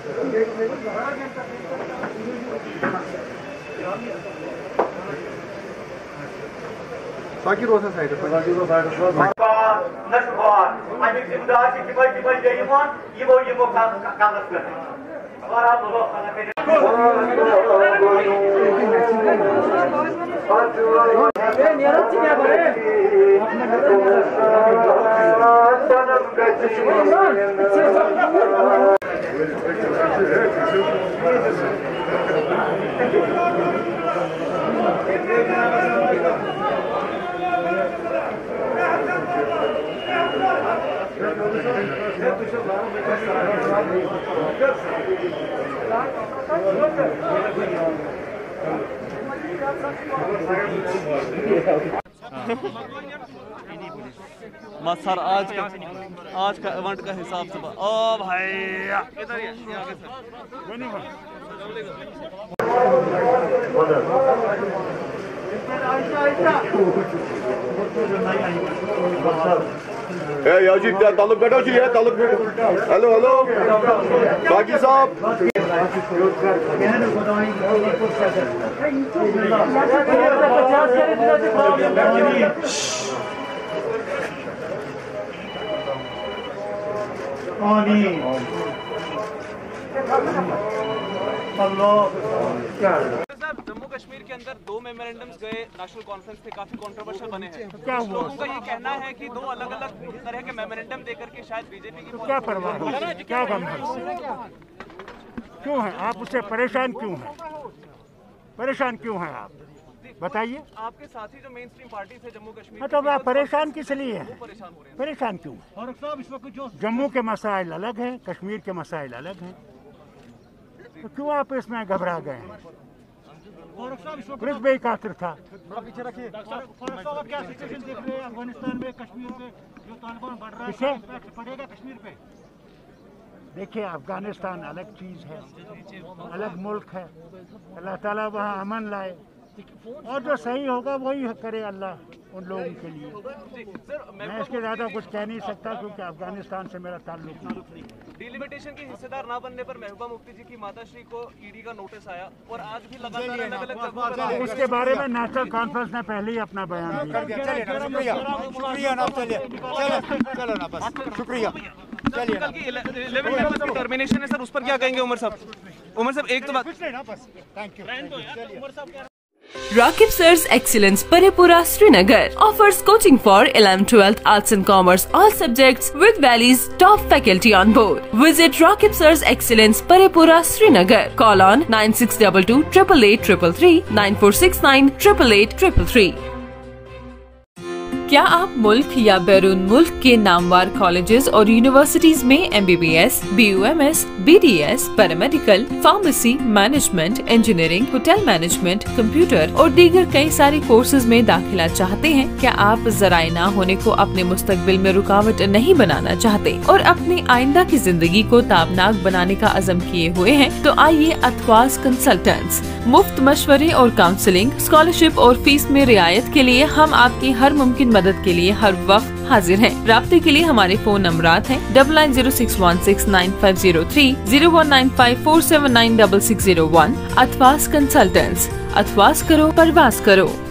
साकी रोसा साइड पे नशवार अमिक जिम्मेदार की टिपल बेईमान यमो कागज कर और आप लोग सर आज का इवेंट का हिसाब से ओ भाई इधर याजी ताल्लुक बैठो जी है ताल्लुक हेलो हेलो बाकी साहब जम्मू कश्मीर के अंदर 2 मेमोरेंडम्स गए, नेशनल कॉन्फ्रेंस थे, काफी कंट्रोवर्शियल बने हैं। क्या हुआ? लोगों का ये कहना है कि 2 अलग-अलग तरह के मेमोरेंडम देकर के शायद बीजेपी की क्या परवाह है, क्या गम है, क्यों है आप उससे परेशान क्यों हैं? परेशान क्यों हैं आप बताइए? आपके साथी जो मेन स्ट्रीम पार्टी थे जम्मू कश्मीर, तो आप परेशान किस लिए हैं? परेशान क्यों? जम्मू के मसाइल अलग हैं, कश्मीर के मसाइल अलग हैं, तो क्यों आप इसमें घबरा गए हैं? पुलिस भी कातिल था। अफगानिस्तान में कश्मीर पे जो तालिबान बढ़ रहा है पड़ेगा कश्मीर पे। देखिए अफगानिस्तान अलग चीज़ है, अलग मुल्क है, अल्लाह ताला वहाँ अमन लाए और जो सही होगा वही करे अल्लाह उन लोगों के लिए। मैं इसके ज़्यादा कुछ कह नहीं सकता क्योंकि अफगानिस्तान से मेरा ताल्लुक नहीं। डिलिमिटेशन के हिस्सेदार ना बनने पर महबूबा मुफ्ती जी की माताश्री को ईडी का नोटिस आया और आज भी लगातार अलग-अलग जगहों उसके बारे में नेशनल कॉन्फ्रेंस ने पहले ही अपना बयान दिया। शुक्रिया। कल की 11 मेंबर्स की टर्मिनेशन है सर, उस पर क्या कहेंगे उमर साहब? उमर साहब एक तो बात Rakib Sir's Excellence Parepura Srinagar offers coaching for 11th, 12th, Arts and Commerce all subjects with Valley's top faculty on board. Visit Rakib Sir's Excellence Parepura Srinagar. Call on 9622 888 333 9469 888 333. क्या आप मुल्क या बैरून मुल्क के नामवार कॉलेजेस और यूनिवर्सिटीज में MBBS, BUMS, BDS, paramedical, pharmacy, management, engineering, hotel management, computer और दीगर कई सारे कोर्सेज में दाखिला चाहते हैं? क्या आप ज़राए ना होने को अपने मुस्तकबिल में रुकावट नहीं बनाना चाहते और अपनी आइंदा की जिंदगी को ताबनाक बनाने का अज़म किए हुए हैं? तो आइए अथवास कंसल्टेंट्स मुफ्त मशवरे और काउंसलिंग, स्कॉलरशिप और फीस में रियायत के लिए हम आपकी हर मुमकिन मदद के लिए हर वक्त हाजिर हैं। राब्ते के लिए हमारे फोन नंबरात हैं 9906169503, 019547966001। अथवास कंसल्टेंट्स, अथवास करो परवास करो।